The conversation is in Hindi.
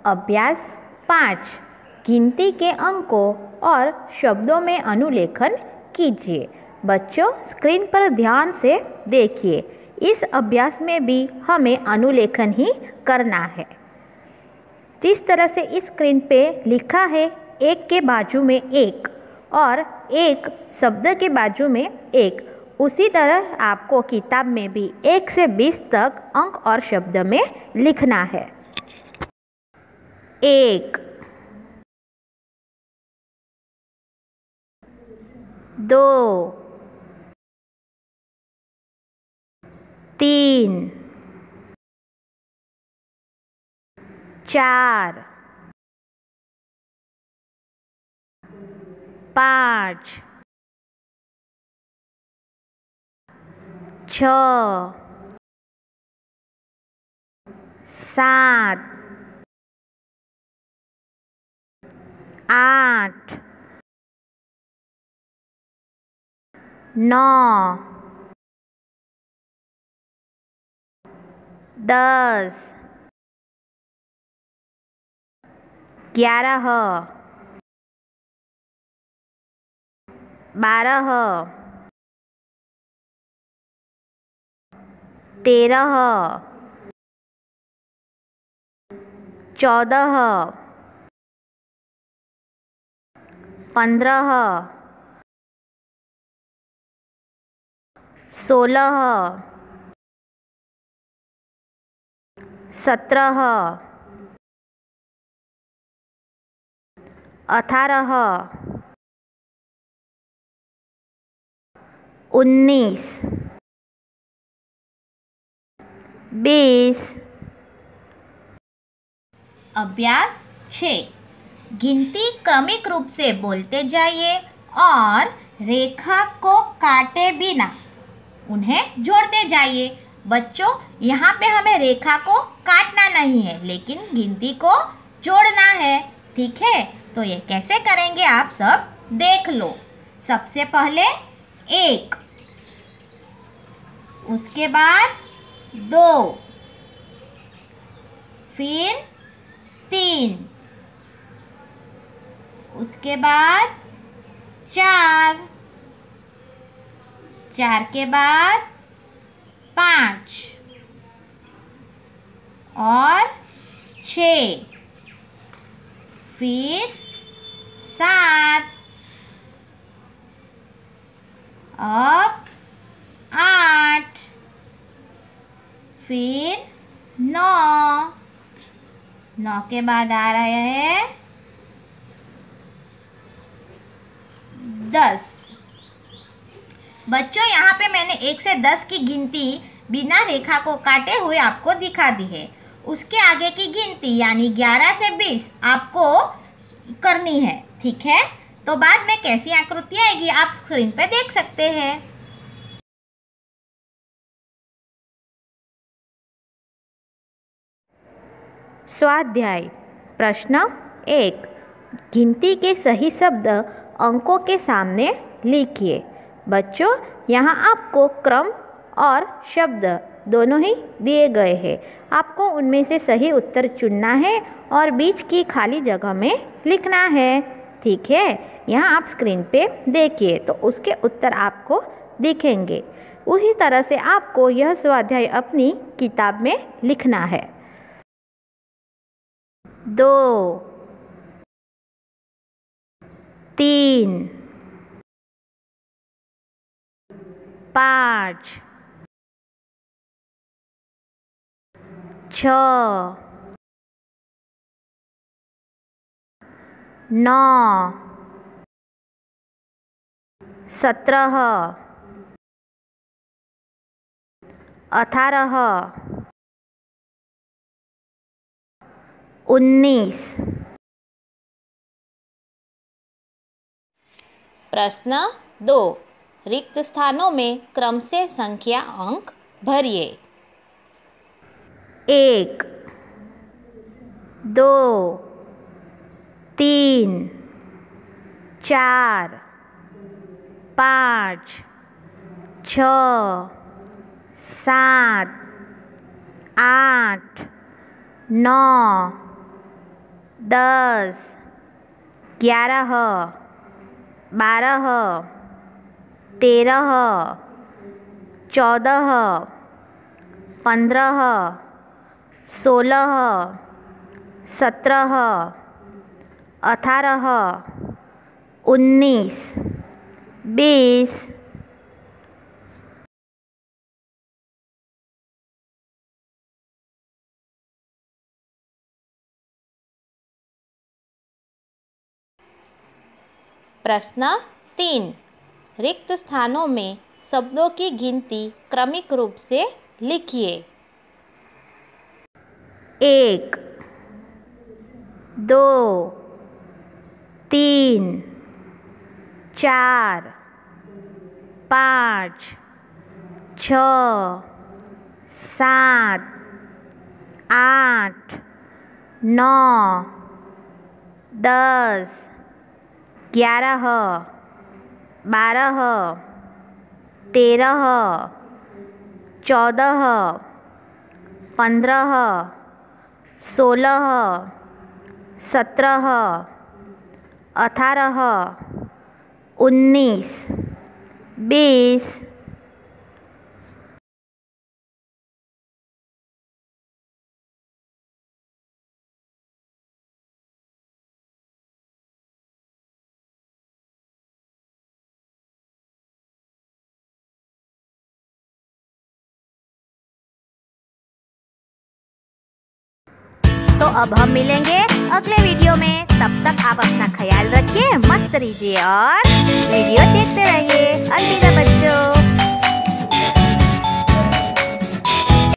अभ्यास 5 गिनती के अंकों और शब्दों में अनुलेखन कीजिए। बच्चों, स्क्रीन पर ध्यान से देखिए। इस अभ्यास में भी हमें अनुलेखन ही करना है। जिस तरह से इस स्क्रीन पे लिखा है एक के बाजू में एक और एक शब्द के बाजू में एक, उसी तरह आपको किताब में भी 1 से 20 तक अंक और शब्द में लिखना है। 1 2 3 4 5 6 7 8 9 10 11 12 13 14 15 16 17 18 19 20। अभ्यास 6 गिनती क्रमिक रूप से बोलते जाइए और रेखा को काटे बिना उन्हें जोड़ते जाइए। बच्चों, यहाँ पे हमें रेखा को काटना नहीं है, लेकिन गिनती को जोड़ना है। ठीक है, तो ये कैसे करेंगे आप सब देख लो। सबसे पहले 1, उसके बाद 2, फिर 3, उसके बाद 4, 4 के बाद 5 और 6, फिर 7, अब 8, फिर 9, 9 के बाद आ रहे हैं 10। बच्चों, यहाँ पे मैंने 1 से 10 की गिनती बिना रेखा को काटे हुए आपको दिखा दी है। उसके आगे की गिनती यानी 11 से 20 आपको करनी है। ठीक है, तो बाद में कैसी आकृति आएगी आप स्क्रीन पे देख सकते हैं। स्वाध्याय प्रश्न 1 गिनती के सही शब्द अंकों के सामने लिखिए। बच्चों, यहाँ आपको क्रम और शब्द दोनों ही दिए गए हैं। आपको उनमें से सही उत्तर चुनना है और बीच की खाली जगह में लिखना है। ठीक है, यहाँ आप स्क्रीन पे देखिए तो उसके उत्तर आपको दिखेंगे। उसी तरह से आपको यह स्वाध्याय अपनी किताब में लिखना है। 2 3 5 6 9 17 18 19। प्रश्न 2 रिक्त स्थानों में क्रम से संख्या अंक भरिए। 1 2 3 4 5 6 7 8 9 10, 11, 12, 13, 14, 15, 16, 17, 18, 19, 20। प्रश्न 3, रिक्त स्थानों में शब्दों की गिनती क्रमिक रूप से लिखिए। 1, 2, 3, 4, 5, 6, 7, 8, 9, 10, 11, 12, 13, 14, 15, 16, 17, 18, 19, 20। तो अब हम मिलेंगे अगले वीडियो में। तब तक आप अपना ख्याल रखिए, मस्त रहिए और वीडियो देखते रहिए। अलविदा बच्चों।